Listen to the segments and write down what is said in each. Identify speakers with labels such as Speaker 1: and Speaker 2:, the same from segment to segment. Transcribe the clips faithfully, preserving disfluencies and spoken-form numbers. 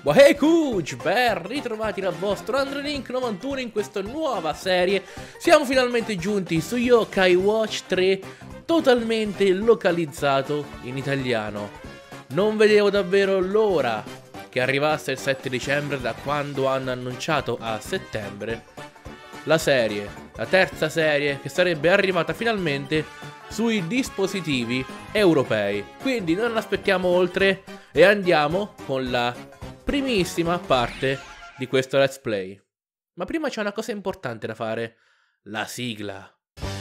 Speaker 1: Wahey Kuj, ben ritrovati dal vostro AndreLink novantuno in questa nuova serie. Siamo finalmente giunti su Yokai Watch tre, totalmente localizzato in italiano. Non vedevo davvero l'ora che arrivasse il sette dicembre, da quando hanno annunciato a settembre la serie, la terza serie che sarebbe arrivata finalmente sui dispositivi europei. Quindi non aspettiamo oltre e andiamo con la primissima parte di questo let's play. Ma prima c'è una cosa importante da fare: la sigla.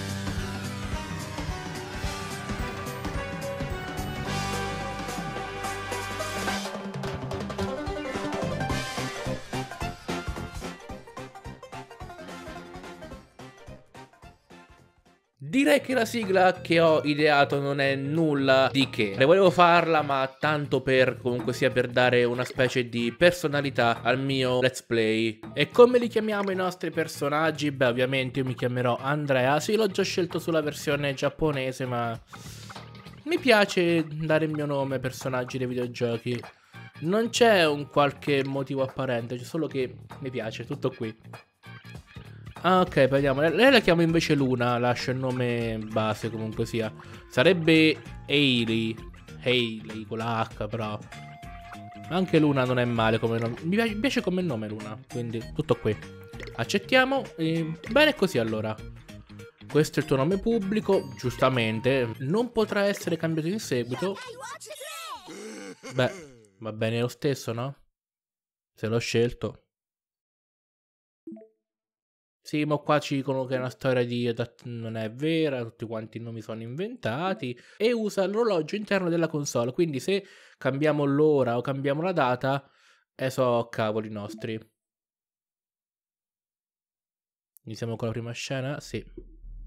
Speaker 1: Direi che la sigla che ho ideato non è nulla di che. Ne volevo farla, ma tanto per, comunque sia, per dare una specie di personalità al mio let's play. E come li chiamiamo i nostri personaggi? Beh, ovviamente io mi chiamerò Andrea. Sì, l'ho già scelto sulla versione giapponese, ma mi piace dare il mio nome ai personaggi dei videogiochi. Non c'è un qualche motivo apparente, c'è solo che mi piace, tutto qui. Ah, ok, vediamo. Lei la chiamo invece Luna, lascio il nome base comunque sia. Sarebbe Hailey. Hailey con la H, però anche Luna non è male come nome. Mi piace, mi piace come nome Luna, quindi tutto qui. Accettiamo. E bene così allora. Questo è il tuo nome pubblico, giustamente. Non potrà essere cambiato in seguito. Beh, va bene lo stesso, no? Se l'ho scelto. Sì, ma qua ci dicono che è una storia di non è vera, tutti quanti i nomi sono inventati, e usa l'orologio interno della console, quindi se cambiamo l'ora o cambiamo la data, eh so cavoli nostri. Iniziamo con la prima scena? Sì.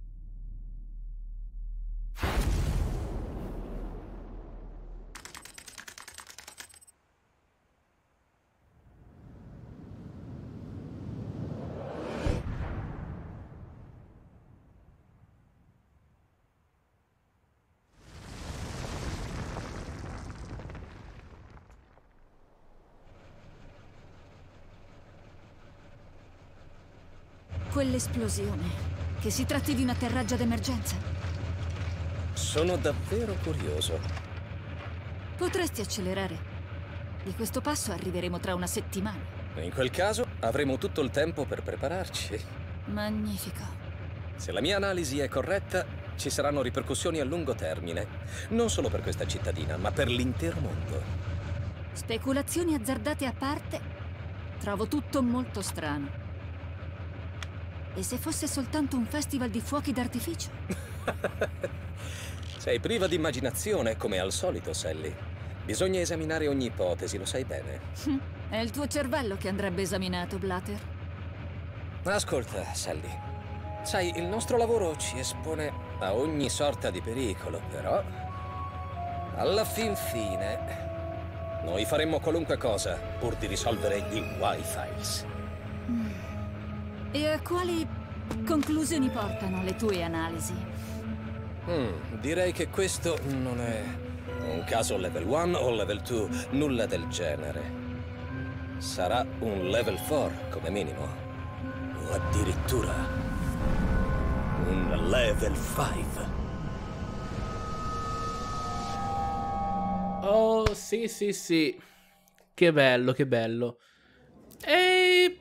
Speaker 2: Quell'esplosione. Che si tratti di un atterraggio d'emergenza?
Speaker 3: Sono davvero curioso.
Speaker 2: Potresti accelerare. Di questo passo arriveremo tra una settimana.
Speaker 3: In quel caso avremo tutto il tempo per prepararci.
Speaker 2: Magnifico.
Speaker 3: Se la mia analisi è corretta, ci saranno ripercussioni a lungo termine. Non solo per questa cittadina, ma per l'intero mondo.
Speaker 2: Speculazioni azzardate a parte, trovo tutto molto strano. E se fosse soltanto un festival di fuochi d'artificio?
Speaker 3: Sei priva di immaginazione, come al solito, Sally. Bisogna esaminare ogni ipotesi, lo sai bene.
Speaker 2: È il tuo cervello che andrebbe esaminato, Blatter.
Speaker 3: Ascolta, Sally. Sai, il nostro lavoro ci espone a ogni sorta di pericolo, però alla fin fine noi faremmo qualunque cosa pur di risolvere gli Y-Files.
Speaker 2: E a quali conclusioni portano le tue analisi?
Speaker 3: Mm, direi che questo non è un caso level uno o level due, nulla del genere. Sarà un level quattro come minimo, o addirittura un level cinque.
Speaker 1: Oh, sì, sì, sì. Che bello, che bello. E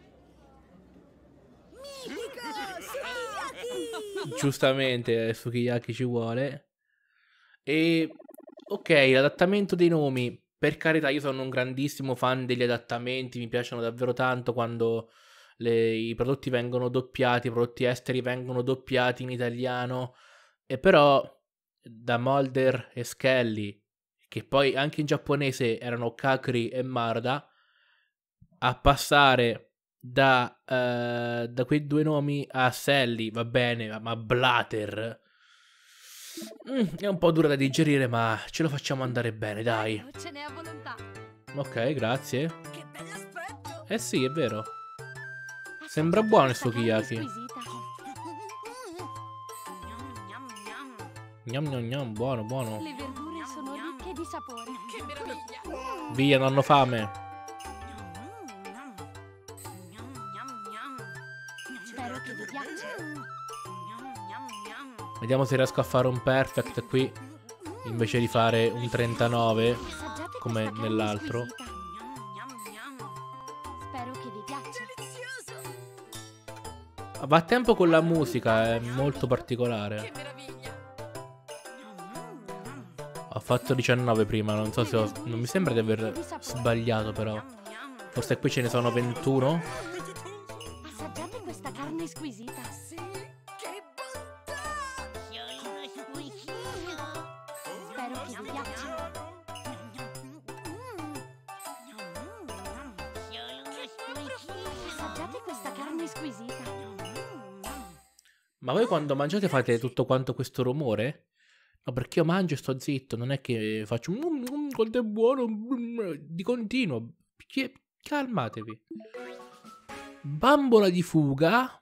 Speaker 1: giustamente Sukiyaki ci vuole. E ok, l'adattamento dei nomi, per carità, io sono un grandissimo fan degli adattamenti, mi piacciono davvero tanto quando le, i prodotti vengono doppiati, i prodotti esteri vengono doppiati in italiano. E però da Mulder e Scully, che poi anche in giapponese erano Kakri e Marda, a passare da, uh, da quei due nomi a Sally, va bene, ma Blatter mm, è un po' dura da digerire, ma ce lo facciamo andare bene, dai.
Speaker 2: Ce n'è a volontà.
Speaker 1: Ok, grazie.
Speaker 2: Che bell'aspetto.
Speaker 1: Eh sì, è vero. Sembra buono il sukiyaki. Gnam gnam gnam, buono, buono.
Speaker 2: Le verdure sono ricche di sapore. Che meraviglia.
Speaker 1: Via, non hanno fame. Vediamo se riesco a fare un perfect qui, invece di fare un trentanove, come nell'altro.
Speaker 4: Spero che vi piaccia.
Speaker 1: Va a tempo con la musica, è molto particolare. Ho fatto diciannove prima, non so se ho... non mi sembra di aver sbagliato però. Forse qui ce ne sono ventuno.
Speaker 4: Assaggiate questa carne squisita.
Speaker 3: Sì, che bontà!
Speaker 4: Spero che vi piaccia. Assaggiate questa carne squisita.
Speaker 1: Ma voi quando mangiate fate tutto quanto questo rumore? No, perché io mangio e sto zitto, non è che faccio mm, mm, quanto è buono mm, di continuo. Chi- Calmatevi. Bambola di fuga.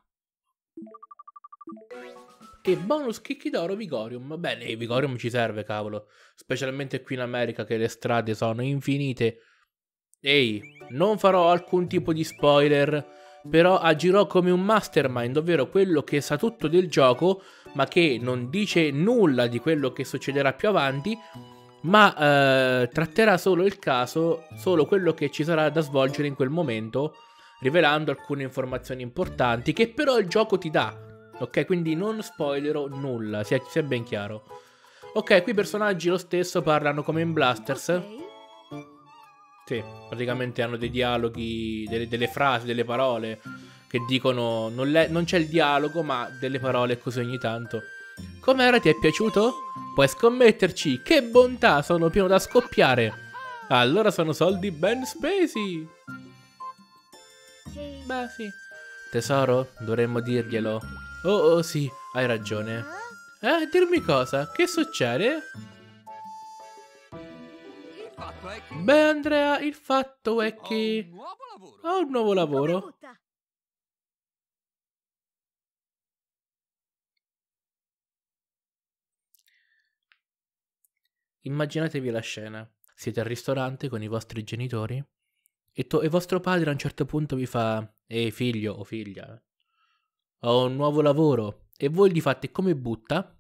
Speaker 1: E bonus chicchi d'oro Vigorium. Bene, il Vigorium ci serve, cavolo. Specialmente qui in America che le strade sono infinite. Ehi, non farò alcun tipo di spoiler, però agirò come un mastermind, ovvero quello che sa tutto del gioco, ma che non dice nulla di quello che succederà più avanti, ma eh, tratterà solo il caso, solo quello che ci sarà da svolgere in quel momento, rivelando alcune informazioni importanti che però il gioco ti dà. Ok, quindi non spoilerò nulla, sia, sia ben chiaro. Ok, qui i personaggi lo stesso parlano come in Blasters.
Speaker 2: Ok.
Speaker 1: Sì, praticamente hanno dei dialoghi, delle, delle frasi, delle parole che dicono, non, le- non c'è il dialogo, ma delle parole così ogni tanto. Com'era, ti è piaciuto? Puoi scommetterci, che bontà, sono pieno da scoppiare. Allora sono soldi ben spesi.
Speaker 4: Sì.
Speaker 1: Beh, sì. Tesoro, dovremmo dirglielo. Oh, oh, sì, hai ragione. Eh, dirmi cosa, che succede?
Speaker 3: Il fatto è che
Speaker 1: Beh, Andrea, il fatto è
Speaker 3: ho
Speaker 1: che
Speaker 3: un nuovo lavoro.
Speaker 1: ho un nuovo lavoro. Immaginatevi la scena. Siete al ristorante con i vostri genitori e, to- e vostro padre a un certo punto vi fa: ehi figlio o figlia, ho un nuovo lavoro. E voi gli fate: come butta?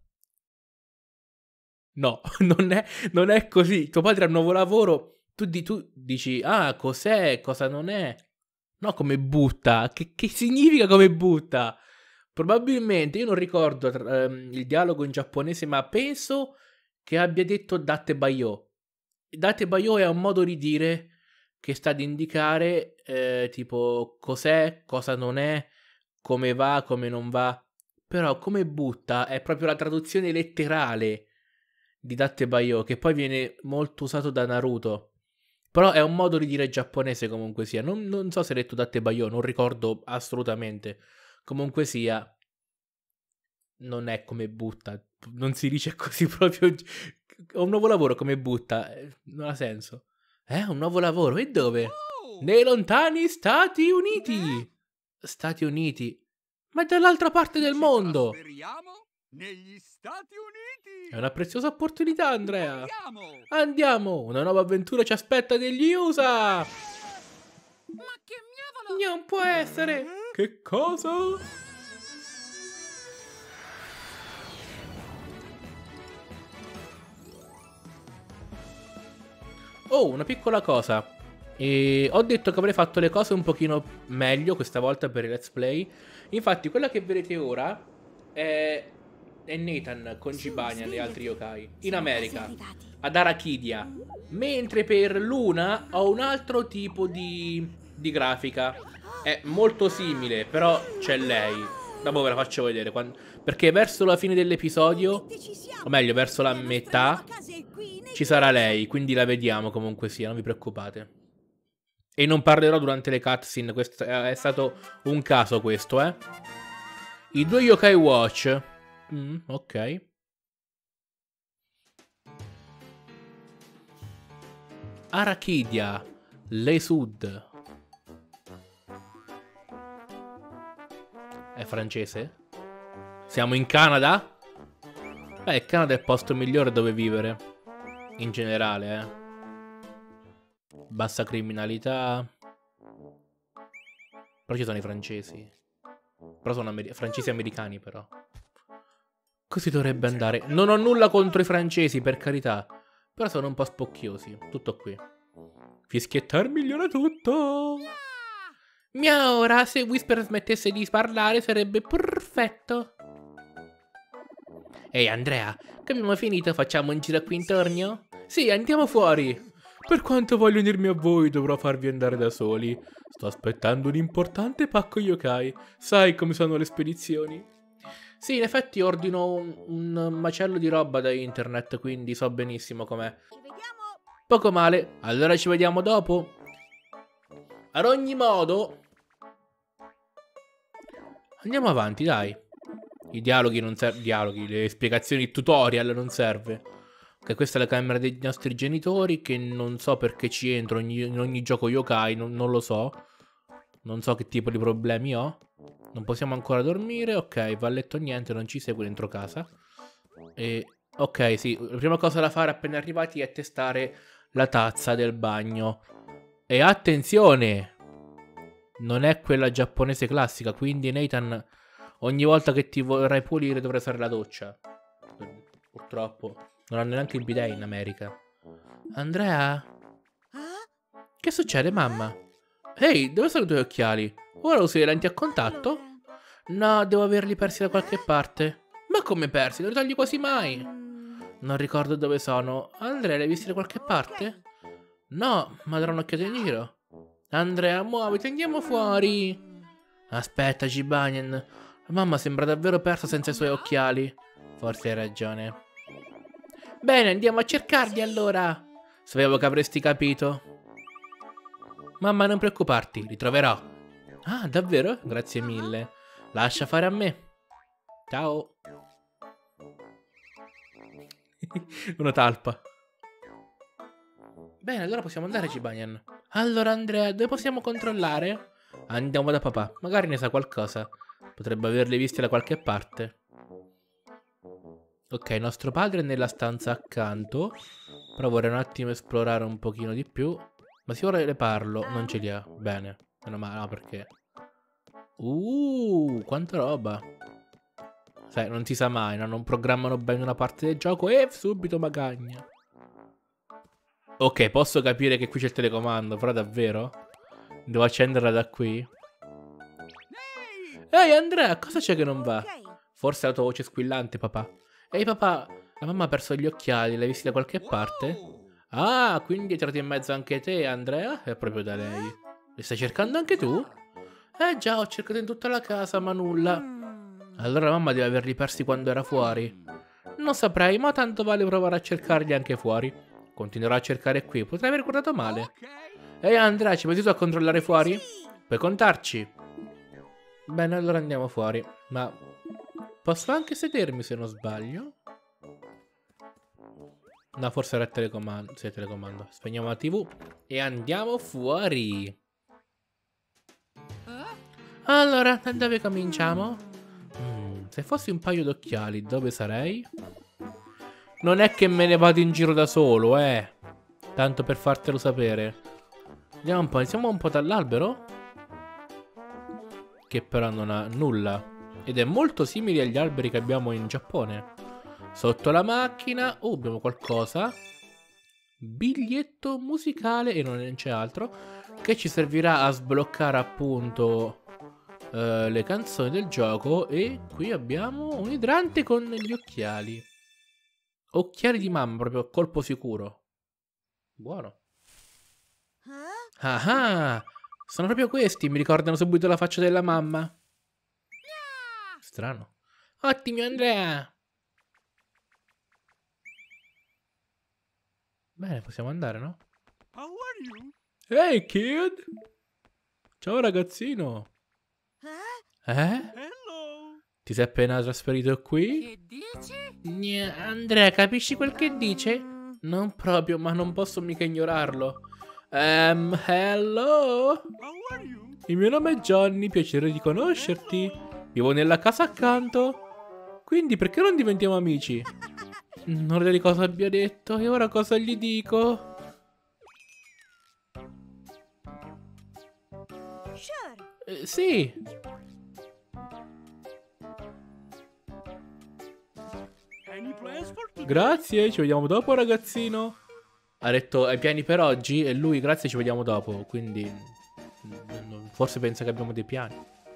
Speaker 1: No, non è, non è così. Tuo padre ha un nuovo lavoro, tu, di- tu dici: ah, cos'è, cosa non è? No, come butta. Che, che significa come butta? Probabilmente, io non ricordo tra- ehm, il dialogo in giapponese, ma penso che abbia detto date bayo. Date bayo è un modo di dire che sta ad indicare eh, tipo cos'è, cosa non è, come va, come non va. Però come butta è proprio la traduzione letterale di date bayo, che poi viene molto usato da Naruto. Però è un modo di dire giapponese comunque sia. Non, non so se ha detto date bayo, non ricordo assolutamente. Comunque sia, non è come butta. Non si dice così proprio. Ho un nuovo lavoro, come butta. Eh, Non ha senso. Eh, un nuovo lavoro? E dove?
Speaker 3: Oh!
Speaker 1: Nei lontani Stati Uniti. Stati Uniti. Ma dall'altra parte del
Speaker 3: Ci
Speaker 1: mondo.
Speaker 3: trasferiamo negli Stati Uniti.
Speaker 1: È una preziosa opportunità, Andrea.
Speaker 3: Andiamo.
Speaker 1: Andiamo, una nuova avventura ci aspetta negli U S A.
Speaker 3: Ma che miavolo!
Speaker 1: Non può essere. Che cosa? Oh, una piccola cosa. E ho detto che avrei fatto le cose un pochino meglio questa volta per il let's play. Infatti, quella che vedete ora è, è Nathan con
Speaker 2: Su,
Speaker 1: Gibanian e
Speaker 2: svegliati.
Speaker 1: altri yokai in
Speaker 2: Siamo quasi
Speaker 1: America,
Speaker 2: arrivati.
Speaker 1: ad Arachidia. Mentre per Luna ho un altro tipo di, di grafica. È molto simile, però c'è lei. Dopo ve la faccio vedere. quando- Perché verso la fine dell'episodio, o meglio, verso la metà, ci sarà lei. Quindi la vediamo comunque sia, non vi preoccupate. E non parlerò durante le cutscene. Questo è è stato un caso, questo, eh. I due Yokai Watch. Mm, ok. Arachidia, Le Sud. È francese? Siamo in Canada? Beh, il Canada è il posto migliore dove vivere. In generale, eh. Bassa criminalità. Però ci sono i francesi. Però sono ameri- francesi americani, però. Così dovrebbe andare. Non ho nulla contro i francesi, per carità. Però sono un po' spocchiosi. Tutto qui. Fischiettar migliora tutto. Mia ora, se Whisper smettesse di parlare sarebbe perfetto. Ehi Andrea, che abbiamo finito? Facciamo un giro qui intorno? Sì, andiamo fuori. Per quanto voglio unirmi a voi, dovrò farvi andare da soli. Sto aspettando un importante pacco yokai. Sai come sono le spedizioni? Sì, in effetti ordino un, un macello di roba da internet, quindi so benissimo com'è. Poco male, allora ci vediamo dopo. Ad ogni modo, andiamo avanti, dai. I dialoghi non servono. Dialoghi, le spiegazioni, il tutorial non serve. Ok, questa è la camera dei nostri genitori, che non so perché ci entro ogni, in ogni gioco yokai, non, non lo so. Non so che tipo di problemi ho. Non possiamo ancora dormire. Ok, va a letto niente, non ci segue dentro casa. E ok, sì, la prima cosa da fare appena arrivati è testare la tazza del bagno. E attenzione! Non è quella giapponese classica, quindi Nathan, ogni volta che ti vorrai pulire dovrai fare la doccia. Purtroppo non hanno neanche il bidet in America. Andrea? Che succede, mamma? Ehi, dove sono i tuoi occhiali? Ora usi le lenti a contatto? No, devo averli persi da qualche parte. Ma come persi? Non li togli quasi mai. Non ricordo dove sono. Andrea, li hai visti da qualche parte? No, ma darò un'occhiata in giro. Andrea, muoviti, andiamo fuori. Aspetta, Jibanyan. La mamma sembra davvero persa senza i suoi occhiali. Forse hai ragione. Bene, andiamo a cercarli allora. Sapevo che avresti capito. Mamma, non preoccuparti, li troverò. Ah, davvero? Grazie mille. Lascia fare a me. Ciao. Una talpa. Bene, allora possiamo andare, Jibanyan. Allora, Andrea, dove possiamo controllare? Andiamo da papà, magari ne sa qualcosa. Potrebbe averli visti da qualche parte. Ok, nostro padre è nella stanza accanto. Però vorrei un attimo esplorare un pochino di più. Ma se ora le parlo, non ce li ha. Bene, meno male, no, perché... Uh, quanta roba. Sai, non si sa mai, no? Non programmano bene una parte del gioco e subito magagna. Ok, posso capire che qui c'è il telecomando, però davvero? Devo accenderla da qui? Ehi Andrea, cosa c'è che non va? Forse è la tua voce squillante, papà. Ehi papà, la mamma ha perso gli occhiali, l'hai visti da qualche parte? Ah, quindi hai tirato in mezzo anche te, Andrea? È proprio da lei. Li stai cercando anche tu? Eh già, ho cercato in tutta la casa, ma nulla. Allora la mamma deve averli persi quando era fuori. Non saprei, ma tanto vale provare a cercarli anche fuori. Continuerò a cercare qui, potrei aver guardato male. Ehi Andrea, ci pensi tu a controllare fuori? Puoi contarci? Bene, allora andiamo fuori. Ma posso anche sedermi se non sbaglio? No, forse era il telecomando. Sì, il telecomando. Spegniamo la tivù e andiamo fuori. Allora, da dove cominciamo? Mm, se fossi un paio d'occhiali, dove sarei? Non è che me ne vado in giro da solo, eh. Tanto per fartelo sapere. Vediamo un po', iniziamo un po' dall'albero. Che però non ha nulla. Ed è molto simile agli alberi che abbiamo in Giappone. Sotto la macchina. Oh, abbiamo qualcosa. Biglietto musicale e non c'è altro. Che ci servirà a sbloccare appunto uh, le canzoni del gioco. E qui abbiamo un idrante con gli occhiali. Occhiali di mamma, proprio colpo sicuro. Buono. Ah ah, sono proprio questi, mi ricordano subito la faccia della mamma. Strano. Ottimo Andrea. Bene, possiamo andare, no? Hey kid. Ciao ragazzino. Eh? Ti sei appena trasferito qui?
Speaker 5: Che dici?
Speaker 1: Gne, Andrea, capisci quel che dice? Non proprio, ma non posso mica ignorarlo. Ehm, um, hello? Il mio nome è Johnny, piacere di conoscerti. Vivo nella casa accanto. Quindi perché non diventiamo amici? Non vedo di cosa abbia detto. E ora cosa gli dico? Eh, sì. Grazie, ci vediamo dopo, ragazzino. Ha detto hai piani per oggi? E lui grazie, ci vediamo dopo. Quindi forse pensa che abbiamo dei piani.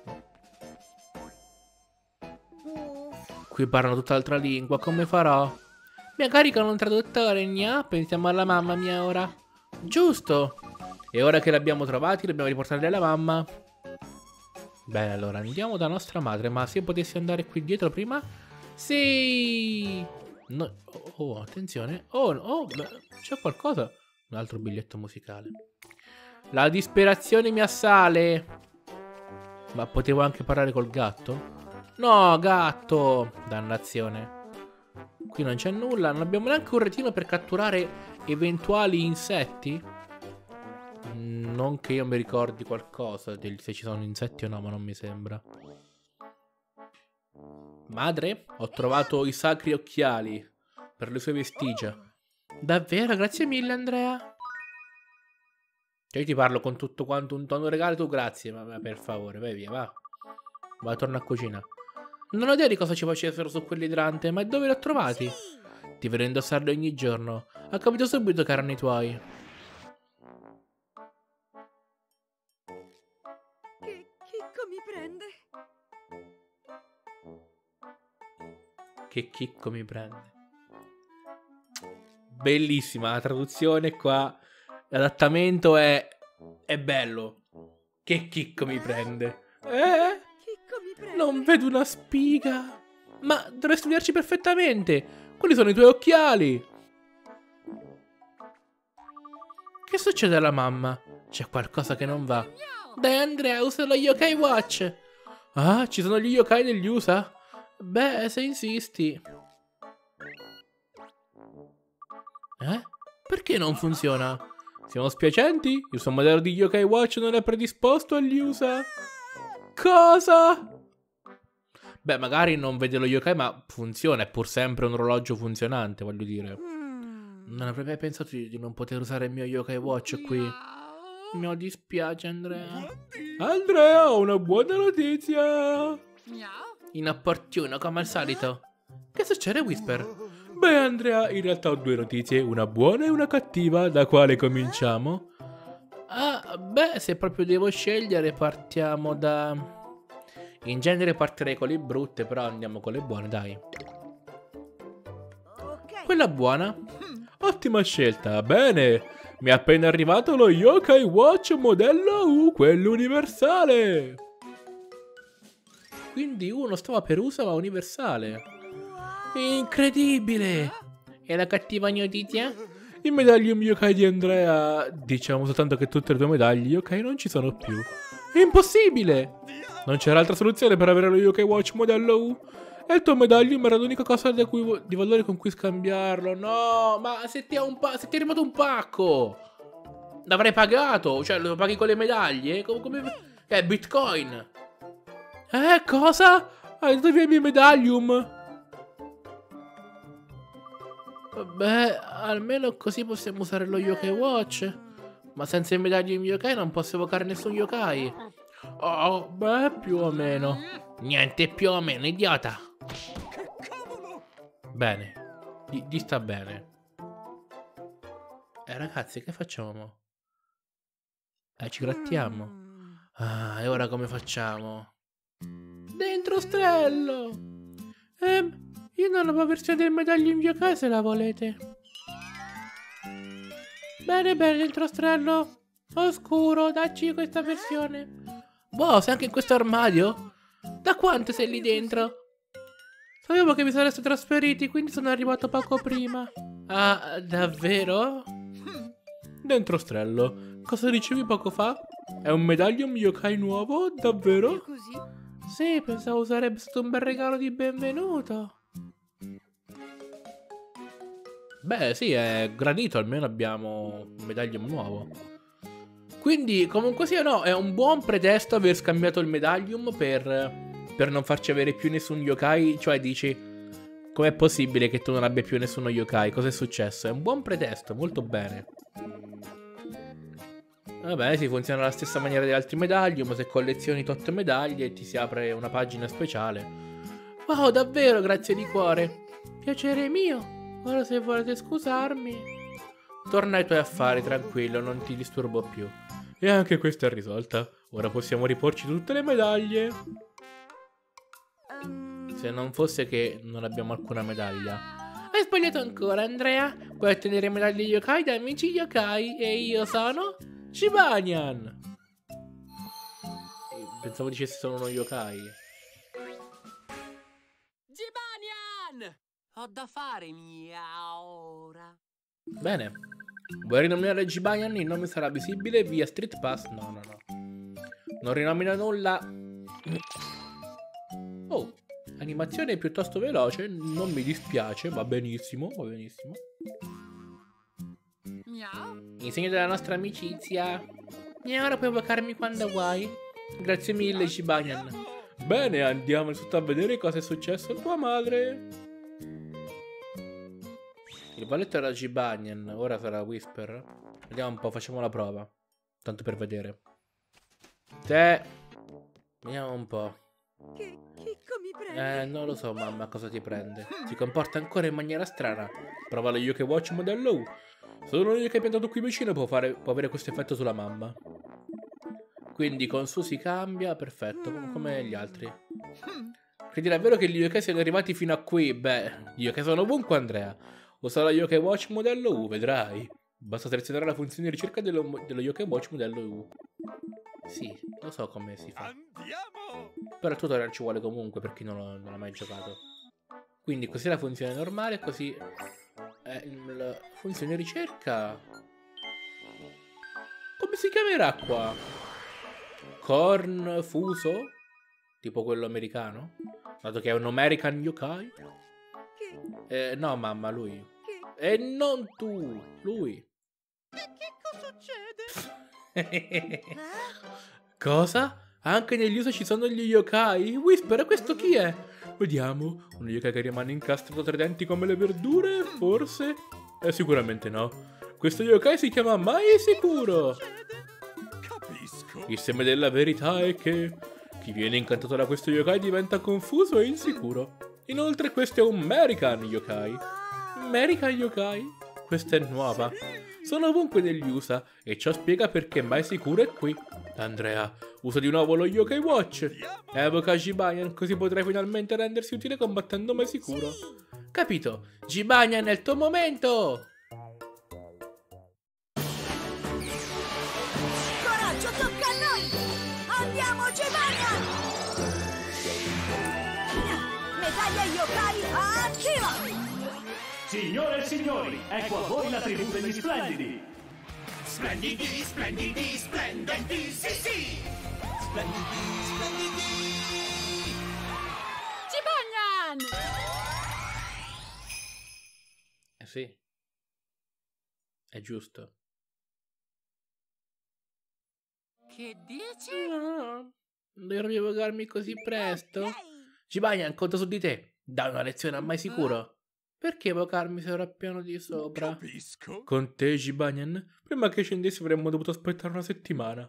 Speaker 1: Qui parlano tutt'altra lingua, come farò? Mi caricano un traduttore, gna? Pensiamo alla mamma mia ora. Giusto. E ora che l'abbiamo trovati, dobbiamo riportarli alla mamma. Bene, allora andiamo da nostra madre. Ma se io potessi andare qui dietro prima? Sì. No. Oh, attenzione. Oh, oh, c'è qualcosa. Un altro biglietto musicale. La disperazione mi assale. Ma potevo anche parlare col gatto? No, gatto. Dannazione. Qui non c'è nulla. Non abbiamo neanche un retino per catturare eventuali insetti. Non che io mi ricordi qualcosa del, se ci sono insetti o no, ma non mi sembra. Madre, ho trovato i sacri occhiali per le sue vestigia. Davvero? Grazie mille, Andrea. Cioè, io ti parlo con tutto quanto un tono regale, tu grazie, ma, ma per favore, vai via, va. Va, torna a cucina. Non ho idea di cosa ci facessero su quell'idrante, ma dove li ho trovati? Ti vedo indossarli ogni giorno. Ho capito subito che erano i tuoi.
Speaker 2: Che chicco mi prende?
Speaker 1: Che chicco mi prende. Bellissima la traduzione qua. L'adattamento è... è bello. Che chicco mi prende. Eh?
Speaker 2: Chicco mi prende?
Speaker 1: Non vedo una spiga. Ma dovrei studiarci perfettamente. Quelli sono i tuoi occhiali. Che succede alla mamma? C'è qualcosa che non va. Dai Andrea, usa lo Yokai Watch. Ah, ci sono gli yokai degli U S A? Beh, se insisti. Eh? Perché non funziona? Siamo spiacenti? Il suo modello di Yokai Watch non è predisposto agli U S A. Cosa? Beh, magari non vede lo yokai, ma funziona. È pur sempre un orologio funzionante, voglio dire. Non avrei mai pensato di, di non poter usare il mio Yokai Watch qui. Mi dispiace, Andrea. Andrea, ho una buona notizia. Inopportuno, come al solito. Che succede, Whisper? Beh, Andrea, in realtà ho due notizie, una buona e una cattiva. Da quale cominciamo? Ah, beh, se proprio devo scegliere, partiamo da... In genere partirei con le brutte, però andiamo con le buone, dai. Quella buona? Ottima scelta, bene. Mi è appena arrivato lo Yokai Watch modello U, quello universale. Quindi uno stava per U S A ma universale. Incredibile. E la cattiva notizia? I medaglium yokai di Andrea. Diciamo soltanto che tutte le tue medaglie yokai non ci sono più. È impossibile. Non c'era altra soluzione per avere lo Yokai Watch modello U. E il tuo medaglium era l'unica cosa di, cui, di valore con cui scambiarlo. No, ma se ti, ha un pa se ti è arrivato un pacco, l'avrei pagato. Cioè, lo paghi con le medaglie? Come, come... Eh, Bitcoin. Eh, cosa? Hai dato via i miei medaglium? Beh, almeno così possiamo usare lo Yokai Watch. Ma senza i medaglium yokai non posso evocare nessun yokai. Oh, beh, più o meno. Niente più o meno, idiota. Bene. Gli, gli sta bene. Eh, ragazzi, che facciamo? Eh, ci grattiamo. Ah, e ora come facciamo? Dentro Strello. Ehm, io non ho la versione del medaglium yokai se la volete. Bene, bene, dentro Strello. Oscuro, dacci questa versione. Boh, sei anche in questo armadio? Da quanto sei lì dentro? Sapevo che vi sareste trasferiti, quindi sono arrivato poco prima. Ah, davvero? Dentro Strello, cosa ricevi poco fa? È un medaglium yokai nuovo? Davvero?
Speaker 2: Così?
Speaker 1: Sì, pensavo sarebbe stato un bel regalo di benvenuto. Beh, sì, è gradito, almeno abbiamo un medaglium nuovo. Quindi, comunque sia, no, è un buon pretesto aver scambiato il medaglium per, per non farci avere più nessun yokai. Cioè, dici, com'è possibile che tu non abbia più nessuno yokai? Cos'è successo? È un buon pretesto, molto bene. Vabbè, si funziona alla stessa maniera degli altri medaglium. Se collezioni tot medaglie ti si apre una pagina speciale. Wow, davvero, grazie di cuore. Piacere mio. Ora se volete scusarmi. Torna ai tuoi affari, tranquillo, non ti disturbo più. E anche questa è risolta. Ora possiamo riporci tutte le medaglie. Se non fosse che non abbiamo alcuna medaglia. Hai sbagliato ancora, Andrea. Puoi ottenere medaglie yokai da amici yokai. E io sono Jibanyan. Pensavo dicessi sono uno yokai.
Speaker 5: Jibanyan! Ho da fare mia ora.
Speaker 1: Bene. Vuoi rinominare Jibanyan? Il nome sarà visibile via Street Pass. No, no, no. Non rinomina nulla. Oh, animazione piuttosto veloce. Non mi dispiace. Va benissimo, va benissimo.
Speaker 5: Miau.
Speaker 1: Insegno della nostra amicizia. E ora puoi evocarmi quando vuoi. Grazie mille, Jibanyan. Bene, andiamo sotto a vedere cosa è successo a tua madre. Il balletto era Jibanyan, ora sarà Whisper. Vediamo un po', facciamo la prova. Tanto per vedere. Te. Vediamo un po'.
Speaker 2: Che chicco mi prende?
Speaker 1: Eh, non lo so, mamma, cosa ti prende. Si comporta ancora in maniera strana. Prova lo Yokai Watch modello U. Solo uno che è piantato qui vicino può, fare, può avere questo effetto sulla mamma. Quindi con Su si cambia, perfetto, come gli altri. Quindi è vero che gli yokai siano arrivati fino a qui? Beh, gli yokai sono ovunque, Andrea. Usa la Yokai Watch modello U, vedrai. Basta selezionare la funzione di ricerca dello, dello Yokai Watch modello U. Sì, lo so come si fa.
Speaker 6: Andiamo!
Speaker 1: Però il tutorial ci vuole comunque per chi non l'ha mai giocato. Quindi così la funzione normale, così è la funzione ricerca. Come si chiamerà qua? Corn fuso? Tipo quello americano? Dato che è un American yokai? Eh, no, mamma, lui. E non tu, lui.
Speaker 5: Che cosa succede?
Speaker 1: Cosa? Anche negli uso ci sono gli yokai? Whisper, questo chi è? Vediamo. Un yokai che rimane incastrato tra i denti come le verdure? Forse? Eh, sicuramente no. Questo yokai si chiama Mai Sicuro.
Speaker 6: Capisco.
Speaker 1: Il seme della verità è che chi viene incantato da questo yokai diventa confuso e insicuro. Inoltre questo è un American yokai. American yokai? Questa è nuova. Sono ovunque negli U S A e ciò spiega perché Mai Sicuro è qui. Andrea, usa di nuovo lo Yokai Watch. Evoca Jibanyan così potrai finalmente rendersi utile combattendo Mai Sicuro. Capito? Jibanyan è il tuo momento!
Speaker 2: Coraggio, tocca a noi! Andiamo, Jibanyan! Medaglia yokai attiva!
Speaker 7: Signore e signori, ecco a voi la tribù degli splendidi!
Speaker 6: Splendidi, splendidi, splendenti, sì sì! Splendidi, splendidi!
Speaker 5: Jibanyan!
Speaker 1: Eh sì. È giusto.
Speaker 5: Che dici?
Speaker 1: No, dovrei evocarmi così presto? Jibanyan, conto su di te. Dai una lezione a Mai Sicuro. Perché evocarmi se ero al piano di sopra?
Speaker 6: Capisco.
Speaker 1: Con te, Jibanyan? Prima che scendessi avremmo dovuto aspettare una settimana.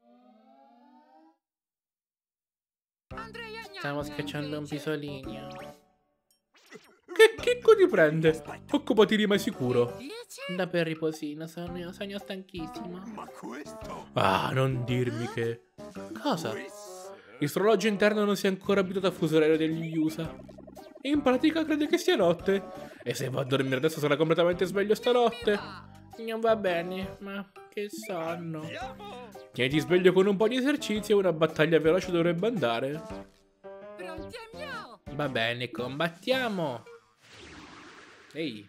Speaker 1: Stiamo schiacciando un pisolino. Che chicco ti prende? Occupati di Mai Sicuro.
Speaker 5: Dici?
Speaker 1: Da per riposino, sono, sono stanchissimo.
Speaker 6: Ma questo...
Speaker 1: Ah, non dirmi che... Cosa? Il suo orologio interno non si è ancora abituato al fuso orario degli U S A. In pratica crede che sia notte. E se va a dormire adesso sarà completamente sveglio stanotte. Non va bene, ma che sonno.
Speaker 6: Andiamo!
Speaker 1: Tieniti sveglio con un po' di esercizio e una battaglia veloce dovrebbe andare.
Speaker 5: Pronti a mio!
Speaker 1: Va bene, combattiamo. Ehi.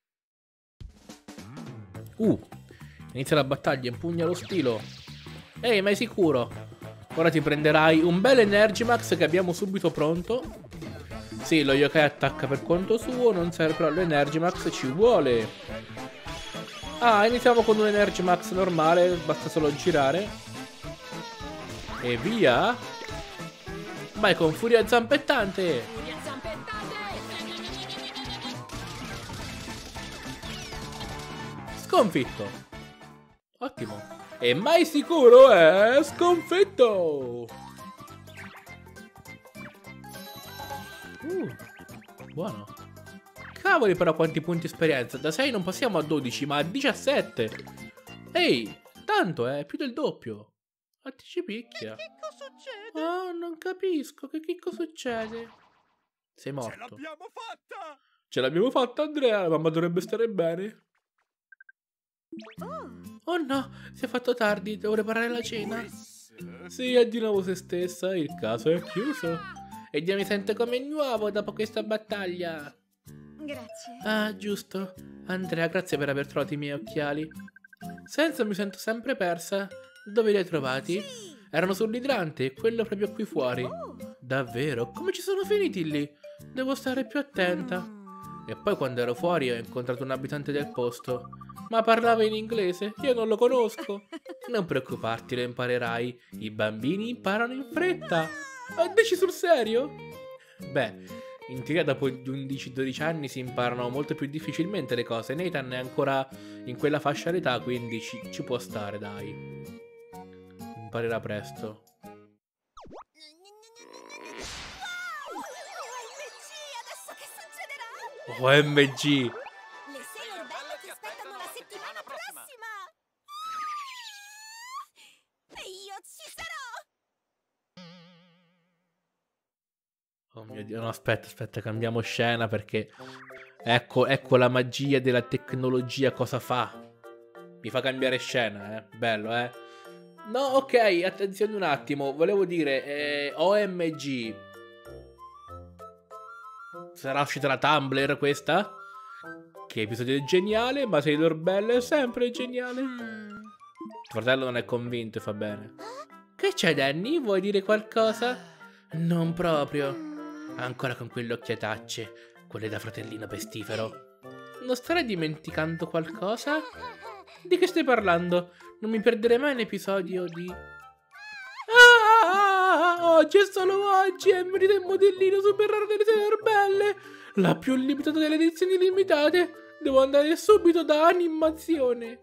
Speaker 1: Uh, inizia la battaglia, impugna lo stilo. Ehi, Mai Sicuro. Ora ti prenderai un bel Energimax che abbiamo subito pronto. Sì, lo yokai attacca per conto suo, non serve, però l'Energimax ci vuole. Ah, iniziamo con un Energimax normale, basta solo girare. E via. Vai con Furia Zampettante.
Speaker 5: Furia zampettante!
Speaker 1: Sconfitto. Ottimo. E Mai Sicuro è sconfitto. Uh, buono. cavoli però quanti punti esperienza. Da sei non passiamo a dodici, ma a diciassette. Ehi, tanto è, più del doppio. Ma ti ci picchia.
Speaker 6: Che cosa succede?
Speaker 1: Oh, non capisco, che chicco succede? Sei
Speaker 6: Ce
Speaker 1: morto.
Speaker 6: l'abbiamo fatta!
Speaker 1: Ce l'abbiamo fatta, Andrea, la mamma dovrebbe stare bene. Oh no, si è fatto tardi, devo preparare la cena. Sì, è di nuovo se stessa, il caso è chiuso. E già mi sento come nuovo dopo questa battaglia.
Speaker 2: Grazie.
Speaker 1: Ah, giusto. Andrea, grazie per aver trovato i miei occhiali. Senza mi sento sempre persa. Dove li hai trovati? Erano sull'idrante, quello proprio qui fuori. Davvero? Come ci sono finiti lì? Devo stare più attenta. E poi quando ero fuori ho incontrato un abitante del posto. Ma parlava in inglese, io non lo conosco. Non preoccuparti, lo imparerai. I bambini imparano in fretta. Ah, dici sul serio? Beh, in teoria dopo undici dodici anni si imparano molto più difficilmente le cose. Nathan è ancora in quella fascia d'età, quindi ci, ci può stare, dai. Imparerà presto. O M G!
Speaker 4: Le Sailor Belle ti aspettano la settimana prossima! E io ci sarò!
Speaker 1: Oh mio Dio, no, aspetta, aspetta, cambiamo scena perché... Ecco, ecco la magia della tecnologia cosa fa. Mi fa cambiare scena, eh. Bello, eh. No, ok, attenzione un attimo. Volevo dire, eh, O M G. Sarà uscita la Tumblr questa? Che episodio geniale, ma Sailor Belle è sempre geniale. Tuo fratello non è convinto e fa bene. Che c'è, Danny? Vuoi dire qualcosa? Non proprio. Ancora con quelle occhiatacce, quelle da fratellino pestifero. Non starei dimenticando qualcosa? Di che stai parlando? Non mi perderei mai un episodio di... Ah, oggi è solo oggi e merita il modellino super raro delle Sailor Belle, la più limitata delle edizioni limitate. Devo andare subito da animazione.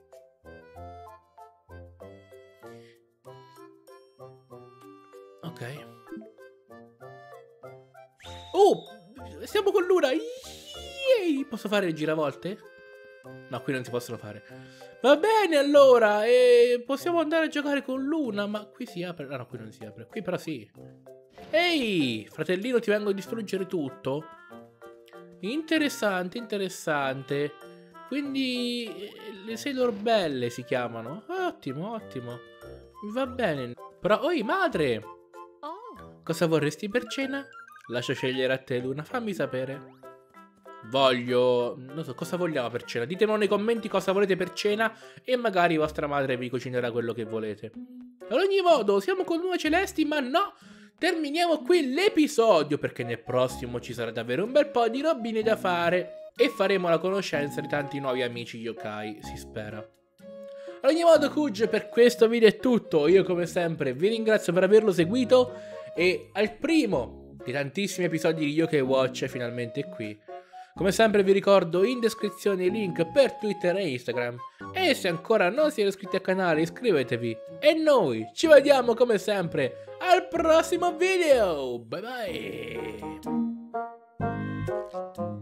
Speaker 1: Ok. Oh, stiamo con Luna. Yay! Posso fare le giravolte? No, qui non si possono fare. Va bene allora, e possiamo andare a giocare con Luna, ma qui si apre. Ah no, qui non si apre, qui però sì. Ehi, fratellino, ti vengo a distruggere tutto? Interessante, interessante. Quindi le Sailor Belle si chiamano. Ottimo, ottimo. Mi va bene. Però, oi madre,
Speaker 4: Oh,
Speaker 1: cosa vorresti per cena? Lascio scegliere a te, Luna, fammi sapere. Voglio... non so, cosa vogliamo per cena? Ditemelo nei commenti cosa volete per cena e magari vostra madre vi cucinerà quello che volete. Ad ogni modo, siamo con Luna Celesti, ma no! Terminiamo qui l'episodio perché nel prossimo ci sarà davvero un bel po' di robine da fare e faremo la conoscenza di tanti nuovi amici yokai, si spera. Ad ogni modo, Kuj, per questo video è tutto. Io come sempre vi ringrazio per averlo seguito e al primo di tantissimi episodi di Yokai Watch è finalmente qui. Come sempre vi ricordo in descrizione i link per Twitter e Instagram. E se ancora non siete iscritti al canale iscrivetevi. E noi ci vediamo come sempre al prossimo video. Bye bye.